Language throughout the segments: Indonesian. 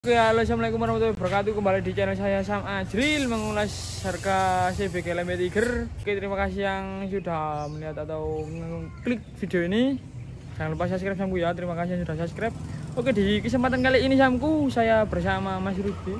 Oke, halo, assalamualaikum warahmatullahi wabarakatuh. Kembali di channel saya Sam Ajril, mengulas harga CBG Lembe Tiger. Oke, terima kasih yang sudah melihat atau mengklik video ini. Jangan lupa subscribe Samku ya. Terima kasih yang sudah subscribe. Oke, di kesempatan kali ini Samku saya bersama Mas Rudi.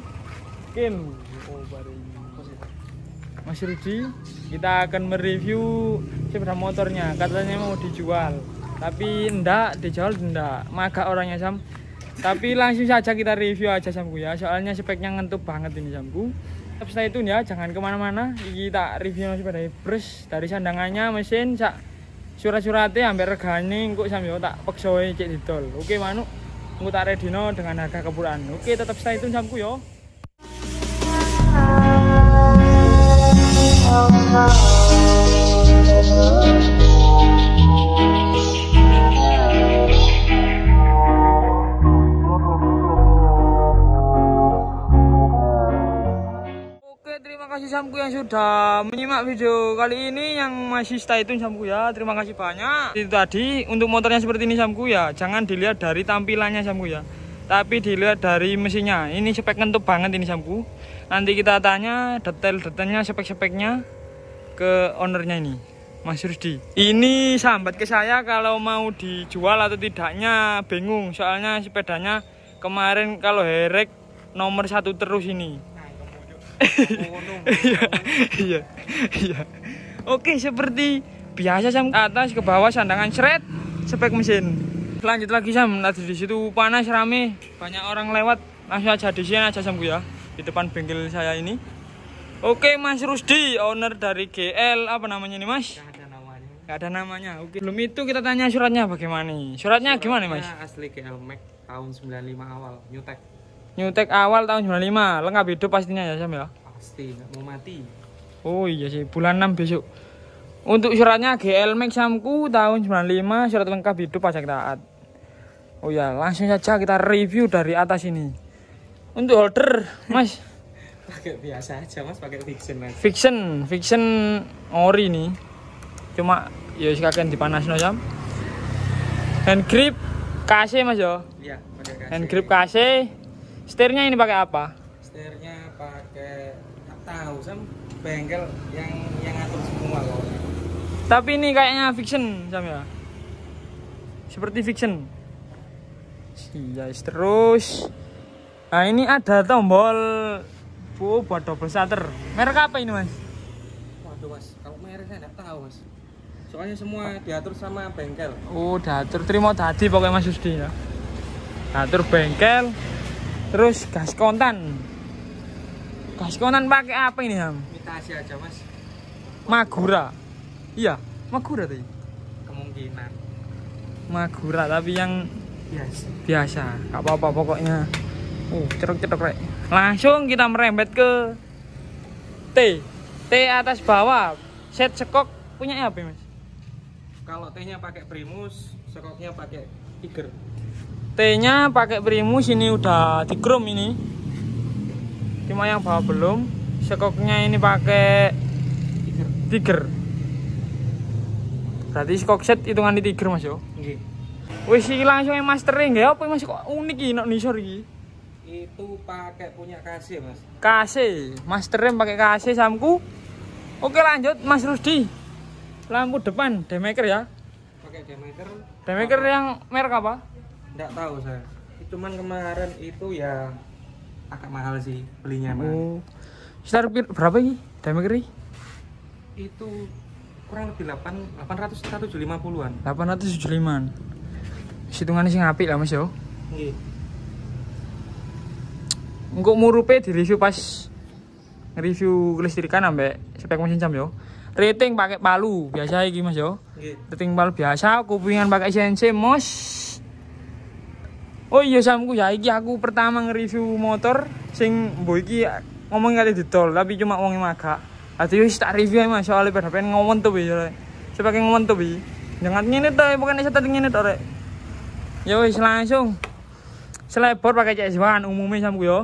Mas Rudi, kita akan mereview sepeda motornya. Katanya mau dijual, tapi enggak dijual, enggak magak orangnya Sam. Tapi langsung saja kita review aja Samku ya, soalnya speknya ngentut banget ini Samku. Tapi setelah itu ya jangan kemana-mana, kita review sepeda Brus dari sandangannya, mesin, sak surat-suratnya hampir regane kok Sam yo tak peksoe cek didol. Oke manuk, engko tak redino dengan harga keburan. Oke, tetap stay tune Samku yo. Terima kasih Samku yang sudah menyimak video kali ini, yang masih stay tune Samku ya. Terima kasih banyak. Itu tadi untuk motornya seperti ini Samku ya. Jangan dilihat dari tampilannya Samku ya, tapi dilihat dari mesinnya. Ini spek ngentut banget ini Samku. Nanti kita tanya detail-detailnya, spek-speknya ke ownernya ini, Mas Rudi. Ini sambat ke saya kalau mau dijual atau tidaknya bingung. Soalnya sepedanya kemarin kalau herek nomor 1 terus ini. Iya. Oke, seperti biasa Sam, atas ke bawah sandangan shred, spek mesin. Lanjut lagi Sam, tadi di situ panas rame, banyak orang lewat, langsung aja di sini aja Samku ya, di depan bengkel saya ini. Oke, Mas Rusdi, owner dari GL, apa namanya nih Mas? Gak ada namanya. Oke. Belum itu kita tanya suratnya bagaimana nih? Suratnya gimana Mas? Asli GL Max tahun 95 awal, New Tech awal tahun 95, lengkap hidup pastinya ya Sam ya? Pasti, nggak mau mati. Oh iya sih, bulan 6 besok. Untuk suratnya GL Max Samku tahun 95, surat lengkap hidup pajak taat. Oh ya, langsung saja kita review dari atas ini. Untuk holder Mas, Pakai biasa aja Mas, pakai fiction Mas. Fiction ori nih. Cuma ya sekalian dipanas no Sam. Hand grip KC Mas yo. Iya, pakai KC. Hand grip KC. Setirnya ini pakai apa? Setirnya pakai, nggak tahu Sam, bengkel yang atur semua loh. Tapi ini kayaknya fiction Sam ya. Seperti fiction. Iya, terus. Nah, ini ada tombol buat double shutter. Merek apa ini Mas? Waduh Mas, kalau mereknya nggak tahu Mas. Soalnya semua diatur sama bengkel. Oh, diatur terima tadi pokoknya Mas Yusdi ya. Atur bengkel. Terus gas kontan. Gas kontan pakai apa ini Ham? Imitasi aja Mas. Magura. Iya, Magura tadi. Kemungkinan. Magura tapi yang biasa. Gak apa-apa pokoknya. Cetok-cetok rek. Langsung kita merembet ke T atas bawah. Set sekok punya apa Mas? Kalau T-nya pakai Primus, sekoknya pakai Tiger. T-nya pakai Primus, ini udah di chrome ini. Cuma yang bawah belum. Sekoknya ini pakai Tiger. Berarti sekok set hitungan di Tiger Mas yo. Nggih. Wis iki langsung mastering ya apa Mas, kok unik iki nek nisor iki. Itu pakai punya KC Mas. KC, masternya pakai KC Samku. Oke, lanjut Mas Rusdi. Lampu depan Demaker ya. Pakai Demaker. Demaker yang merek apa? Nggak tahu saya. Cuman kemarin itu ya agak mahal sih belinya Mas. Oh. Sekitar berapa ini Demaker ini? Itu kurang lebih 850-an. 875-an. Hitungannya sih ngapik lah Mas yo. Nggih. Engko murupe di review pas nge-review kelistrikan ambek spek mesin Sam yo. Rating pakai palu biasa iki Mas yo. Nggih. Rating palu biasa, kupingan pakai CNC Mos. Oh iya Samku ya, iki aku pertama nge-review motor sing mbok iki ngomong kali didol tapi cuma wong magak. Ati wis tak review Mas, soalnya pada pengen ngomong tuh ya. Sebagai ngomong tuh bi. Jangan ngene to, bukan setet ngene to rek. Ya wis langsung selebor pakai CS1 umumnya Samku yo.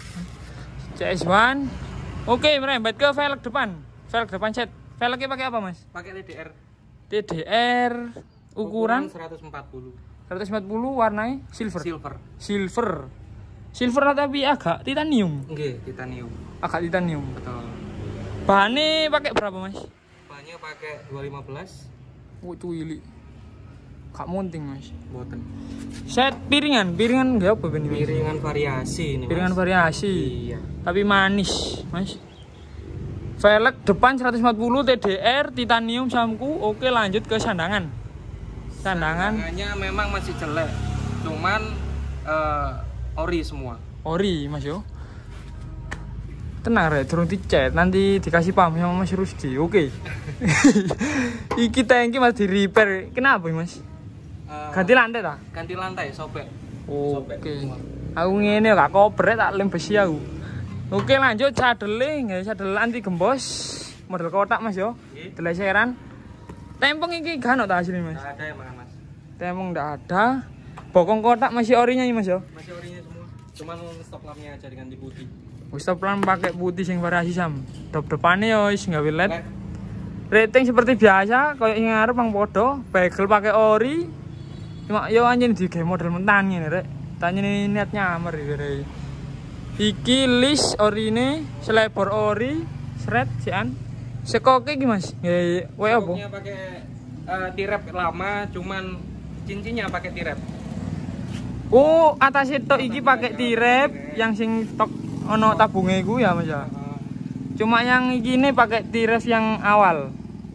CS1. Oke, merembet ke velg depan. Velg depan set. Velgnya pakai apa Mas? Pakai TDR. TDR ukuran 140. 140 warnanya silver. Silver tapi agak titanium. Nggih, titanium. Agak titanium. Betul. Bahannya pakai berapa, Mas? Bahannya pakai 215. Cuili. Gak munting, Mas. Boten. Set piringan nggak apa ini? Piringan variasi ini, Mas. Piringan variasi. Iya. Tapi manis, Mas. Velg depan 140 TDR titanium samku. Oke, lanjut ke sandangan. Sandangannya memang masih jelek. Cuman ori semua. Ori, Mas yo. Tenang, Rek, durung dicet, nanti dikasih paham sama Mas Rusdi. Oke. Iki tangki Mas di repair. Kenapa, Mas? Ganti lantai ta? Ganti lantai, sobek. Oke. Aku ngene gak kober tak lem besi aku. Oke, lanjut sadele, nggih sadel anti gembos. Model kotak, Mas yo. Deleseran. Tempong iki gak ono ta asline, Mas? Enggak ada ya, Mas. Tempong ndak ada. Bokong kotak masih orinya nih, Mas yo. Masih orinya semua. Cuman stop lampnya aja diganti putih. Wis plan pakai putih sing variasi sam. Depannya yo wis gawe LED. Rating seperti biasa, koyo sing ngarep pang podo, bagel pakai ori. Cuma yo anjen digawe model mentan ngene, Rek. Tanyane niat nyamar iki, Rek. Iki list orine, selebor ori, shred sian. Sekoke iki, Mas. Nggih, kowe opo? Sekoknya pakai tirep lama, cuman cincinnya pakai tirep. Oh, atas itu iki pakai tirep yang sing tok ono tabunge iku ya, Mas ya. Cuma yang iki ini pakai tirep yang awal.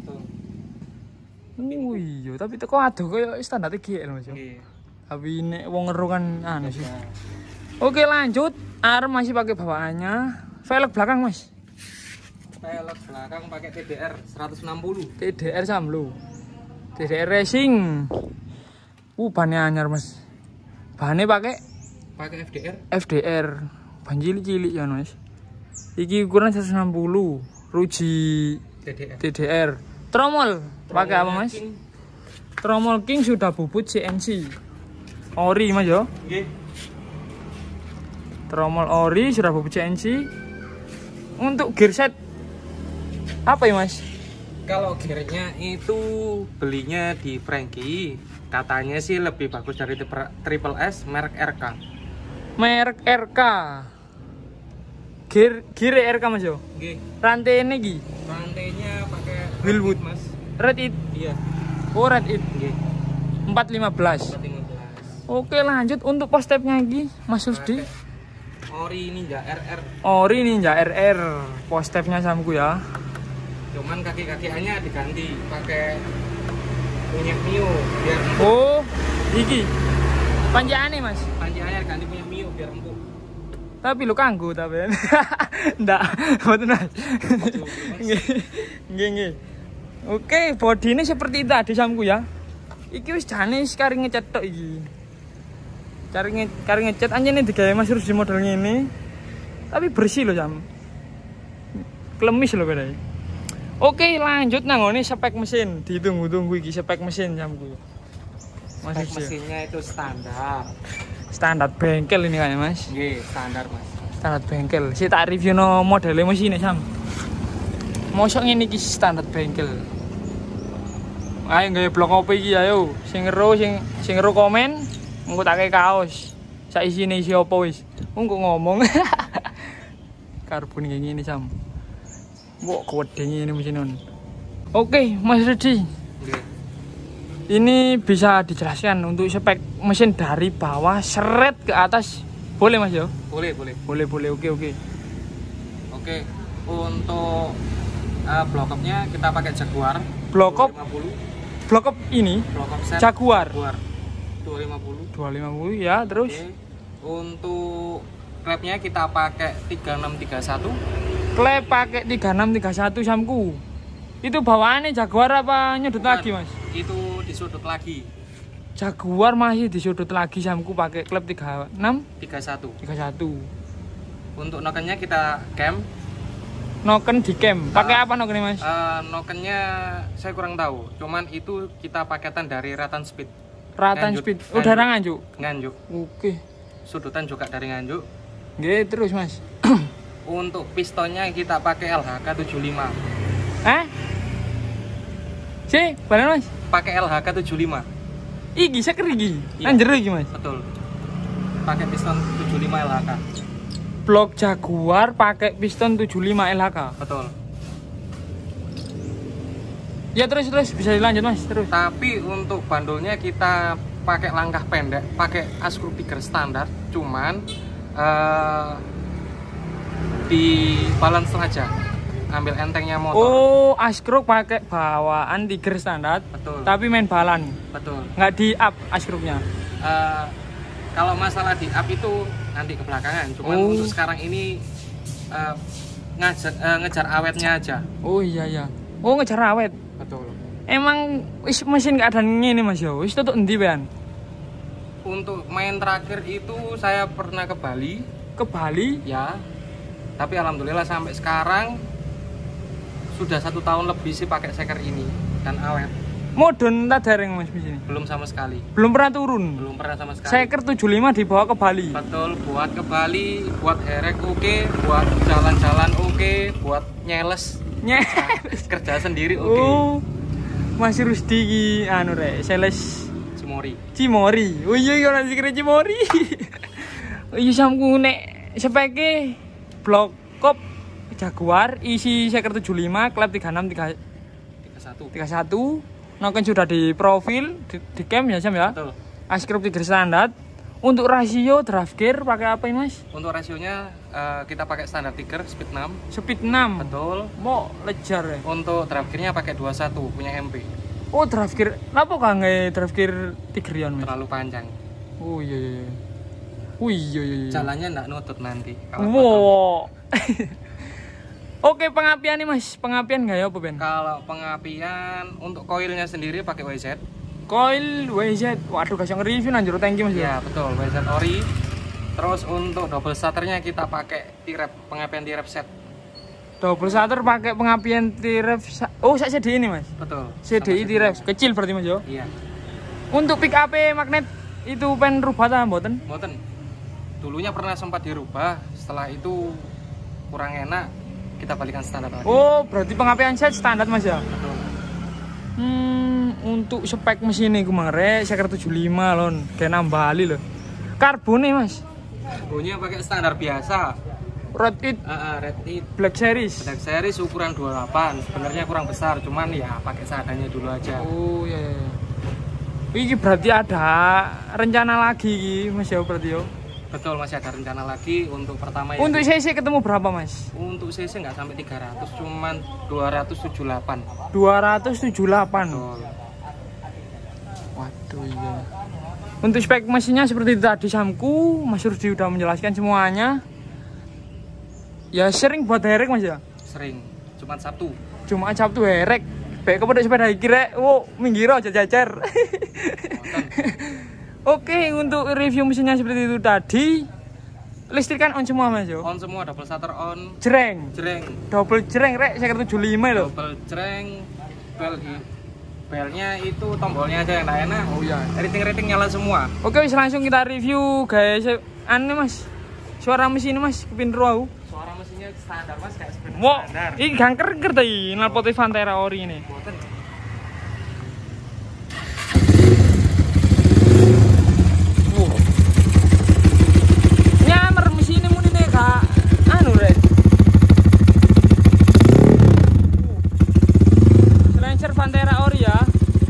Oh iya, tapi teko aduh koyo standar GL, Mas ya. Tapi nek wong ngeru kan anu sih. Oke, lanjut. Arem masih pakai bawaannya. Velg belakang, Mas. Velg belakang pakai TDR 160. TDR Samlo. TDR Racing. Bannya anyar, Mas. Bahannya pakai FDR. FDR. Ban cilik-cilik ya, Mas. Iki ukuran 160. Ruji TDR. Tromol pakai apa, Mas? King. Tromol King sudah bubut CNC. Ori, Mas yo. Nggih. Tromol ori sudah bubut CNC. Untuk gear set apa ya, Mas? Kalau gearnya itu belinya di Frankie. Katanya sih lebih bagus dari Triple S merek RK. Merek RK. Gear RK, Mas yo. Nggih. Rantai ini gi. Rantainya pakai Wilwood, Mas. Red It. Iya. Oh, Red It. Nggih. 415. 415. Oke, lanjut untuk post stepnya lagi, Mas Rusdi. Ori Ninja RR. Ori Ninja RR. Post stepnya samku ya. Cuman kaki-kakiannya diganti pakai punya Mio biar Oh, iki. Panjaane, Mas. panjangnya ganti punya Mio biar empuk. Tapi lu kanggo tapi. Ndak, mboten, Mas. Nggih. Oke, body ini seperti tadi samku ya. Iki wis jane kari ngecat tok iki. Kari ngecat anjene digawe Mas Rusdi model ngene. Tapi bersih loh, Sam. Klemis loh bedanya. Oke, lanjut nangone spek mesin. Ditunggu-tunggu iki spek mesin samku. Mas Spek mesinnya itu standar bengkel ini kayaknya, Mas. Nggih, standar, Mas. Standar bengkel. Si tak review no model mesin Sam. Mosok ngene iki standar bengkel. Ayo gawe blog kopi iki ayo. Sing ngero komen engko tak kei kaos. Sak isine isi opo wis. Engko ngomong. Karbon kayak gini Sam. Mbok gede ngene mesinon. Oke, Mas Rusdi. Nggih. Ini bisa dijelaskan untuk spek mesin dari bawah seret ke atas. Boleh, Mas yo? Boleh. Boleh. Oke. Oke. Untuk block up-nya kita pakai Jaguar. Block up 250. Block up ini Block up set Jaguar 250. ya, terus Oke. Untuk klepnya kita pakai 3631. klep pakai 3631 samku. Itu bawaannya Jaguar apa nyudut lagi, Mas? Itu disudut lagi. Jaguar masih disudut lagi samku pakai klep 31. 31. Untuk nokennya kita cam. Noken di cam. Pakai apa nokennya, Mas? Nokennya saya kurang tahu. Cuman itu kita paketan dari Ratan Speed. Ratan Speed. Udara nganjuk. Nganjuk. Oke. Sudutan juga dari nganjuk. Nggih, terus, Mas. Untuk pistonnya kita pakai LHK 75. Balen, Mas. Pakai LHK 75. Iki seker iki. Iya. Nang jero iki, Mas. Betul. pakai piston 75 LHK. Blok Jaguar pakai piston 75 LHK. Betul. Ya terus bisa dilanjut Mas, terus. Tapi untuk bandulnya kita pakai langkah pendek, pakai askruk tiger standar, cuman di balance aja, ambil entengnya motor. Oh, askruk pakai bawaan tiger standar. Betul. Tapi main balan. Betul. Nggak di up askruknya. Kalau masalah di up itu nanti ke belakangan, cuman untuk sekarang ini ngejar awetnya aja. Oh iya ya. Oh ngejar awet. Betul. Emang mesin keadaan ini Mas yo. Wis tutuk endi Ben? Untuk main terakhir itu saya pernah ke Bali. Ke Bali? Ya. Tapi alhamdulillah sampai sekarang sudah 1 tahun lebih sih pakai seker ini dan awet. Modern tak dereng Mas mesin? Belum sama sekali. Belum pernah turun. Belum pernah sama sekali. Seker 75 dibawa ke Bali. Betul, buat ke Bali, buat herek oke, buat jalan-jalan oke, buat nyeles kerja sendiri oke. Oh. Mas Rusdi ki anu rek, sales Cimori. Oh iya ora dikira Cimori. Oh iya samku nek speke blok kop Jaguar isi seker 75, klep 36 31. Noken sudah di profil di cam ya Sam ya. Betul. Askruk tiger standar. Untuk rasio draft gear pakai apa ini Mas? Untuk rasionya kita pakai standar tiger speed 6. Speed 6. Betul. Mau lejar ya. Untuk draft gearnya pakai 21 punya MP. Oh draft gear. Napa kange draft gear tigerian Mas? Terlalu panjang. Oh iya iya. Oh iya iya. Jalannya enggak nutut nanti. Wow. Oke, pengapian nih Mas. Pengapian nggak ya apa Ben? Kalau pengapian untuk koilnya sendiri pakai WZ. Coil WZ. Waduh, kasih nge-review nanjur thank you Mas. Iya, betul, WZ ori. Terus untuk double starternya kita pakai T-Rev, pengapian T-Rev set. Double starter pakai pengapian T-Rev. Oh, saya CDI ini Mas. Betul. CDI T-Rev kecil berarti Mas yo. Iya. Untuk pick up magnet itu pen rubah ta mboten? Mboten. Dulunya pernah sempat dirubah, setelah itu kurang enak, kita balikan standar lagi. Oh, berarti pengapian set standar Mas ya? Betul. Untuk spek mesin ini kemarin seker 75 lon, kayak nambali loh. Karbon nih Mas. Karbonnya pakai standar biasa. Red It Red It Black Series. Black Series ukuran 28. Sebenarnya kurang besar, cuman ya pakai seadanya dulu aja. Oh iya. Ini berarti ada rencana lagi Mas ya berarti yo. Betul, masih ada rencana lagi untuk pertama ya. Untuk CC ketemu berapa Mas? Untuk CC nggak sampai 300, cuman 278. 278. Betul. Waduh iya. Untuk spek mesinnya seperti itu tadi Samku, Mas Rusdi udah menjelaskan semuanya. Ya sering buat herek Mas ya? Sering, cuman Sabtu. Cuma Sabtu herek. Baik kepada sepeda iki rek. Oh, minggir aja jajar. Oke, untuk review mesinnya seperti itu tadi. Listrikan on semua Mas yo. On semua, double starter on. Jreng. Double jreng rek seker 75 loh. Double jreng. Belnya itu tombolnya aja yang enggak enak. Oh iya. Rating nyala semua. Oke, wis langsung kita review guys. Anu Mas. Suara mesin Mas kepinter aku. Suara mesinnya standar Mas, kayak seperti Wow, standar. ini gangker tadi nalpot Fantera ori ini. Boten. Nyamer mesin ini nih kak. Anu rek. Silencer Fantera ori ya.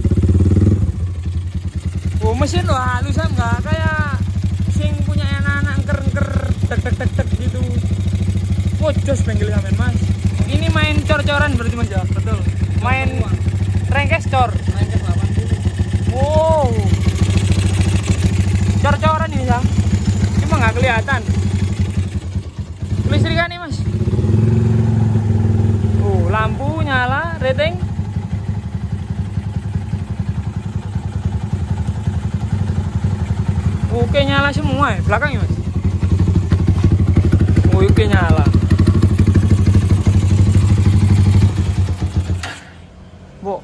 Oh mesin lo halus enggak kayak sing punya anak-anak ker tek gitu. Jos bengkel sampean Mas. Ini main cor-coran berarti Mas ya? Betul. Main rengkes cor. Rengkes 80. Wow. Cor-coran ini Sam. Cuma nggak kelihatan. Listrikan nih Mas. Oh, lampu nyala, rating. Oke nyala semua ya, belakangnya Mas. Oh, oke nyala. Bu,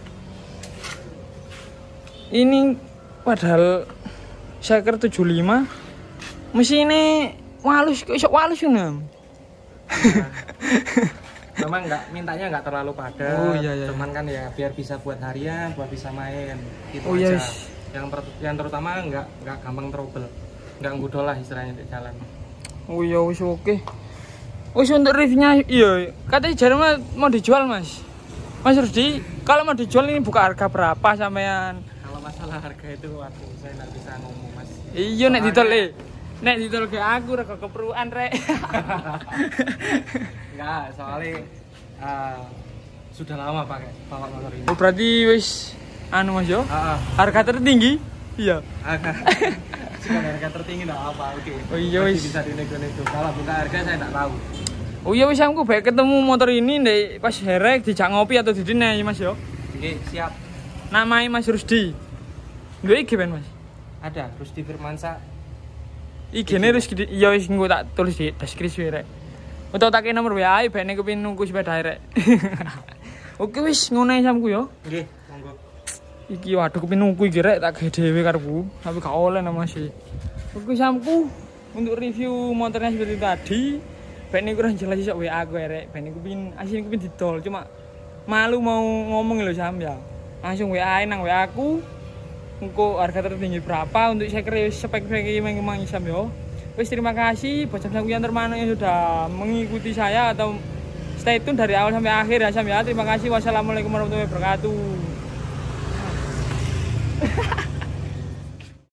ini padahal seker 75 mesinnya walus, kok iso walus ya? Memang mintanya nggak terlalu padat. Oh iya. Cuman kan ya biar bisa buat harian, buat bisa main. Itu Oh aja. iya. Yang terutama nggak gampang trouble. nggak ngudol lah istilahnya di jalan. Oh iya wis oke. Wis untuk reviewnya iya katanya jarang mau dijual Mas. Mas Rusdi, kalau mau dijual ini buka harga berapa sampean? Kalau masalah harga itu waduh saya nggak bisa ngomong Mas. Iya nek ditol nek ditol ke aku rek keperluan rek. Enggak, soalnya sudah lama pakai bawa motor ini. Oh berarti wis anu Mas yo? Harga tertinggi? Iya. Jika harga tertinggi enggak apa, oke. Oh iya wis bisa dinego-nego. Kalau buka harga saya enggak tahu. Oh iya wis aku baik ketemu motor ini ndek pas herek dijak ngopi atau didine Mas yo. Oke, siap. Namanya Mas Rusdi. Duwe IG ben Mas? Ada Rusdi Firmansyah. IG-ne Rusdi. Iya wis engko tak tulis di deskripsi rek. Utawa tak nomor WA ben nek kepengin nunggu sepeda rek. Oke wis ngono ae samku yo. Nggih, monggo. Iki waduh kepengin nunggu iki rek tak gawe dhewe karepku, tapi gak oleh nama sih. Oke samku untuk review motornya seperti tadi. Ben iki kurang jelas iso WA aku rek. Ben iku pin asine kepengin didol cuma malu mau ngomong lho Sam ya. Langsung WA nang WA aku. Engko harga tertinggi berapa untuk saya kira spek-spek iki memang Sam yo. Wis terima kasih buat Sam yang termana yang sudah mengikuti saya atau stay tune dari awal sampai akhir ya Sam ya. Terima kasih. Wassalamualaikum warahmatullahi wabarakatuh.